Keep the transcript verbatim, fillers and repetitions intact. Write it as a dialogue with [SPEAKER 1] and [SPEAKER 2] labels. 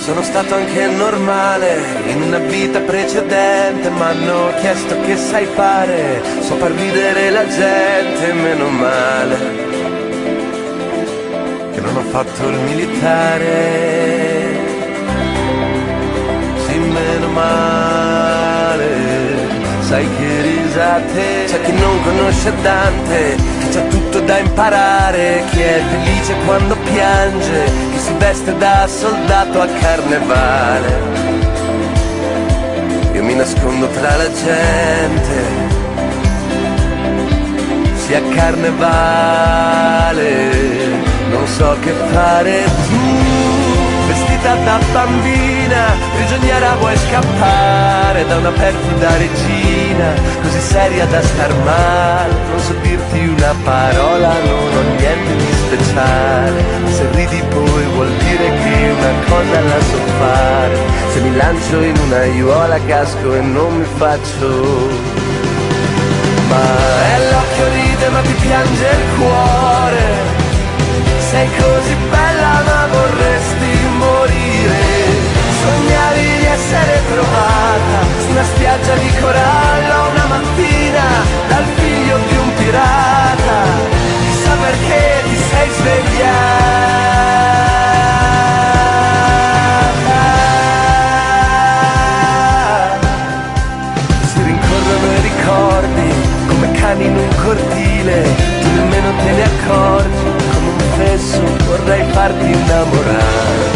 [SPEAKER 1] Sono stato anche normale in una vita precedente, ma hanno chiesto che sai fare, so far ridere la gente, meno male che non ho fatto il militare, sì meno male, sai che risate, c'è chi non conosce Dante, che c'ha tutto da imparare, chi è felice quando piange, chi si veste da soldato a carnevale. Io mi nascondo tra la gente, sia carnevale, non so che fare. Tu, vestita da bambina, prigioniera vuoi scappare da una perfida regina, così seria da star male, non so dirti una parola, non ho niente di speciale, se ridi poi vuol dire che una cosa la so fare, se mi lancio in una aiuola casco e non mi faccio, ma è l'occhio ride ma ti piange il cuore, sei così bella ma vorresti morire, sognavi di essere trovata su una spiaggia di corallo una mattina dal figlio di un pirata, chissà perché ti sei svegliata. Si rincorrono i ricordi come cani in un cortile, tu nemmeno te ne accorgi, come un fesso vorrei farti innamorare.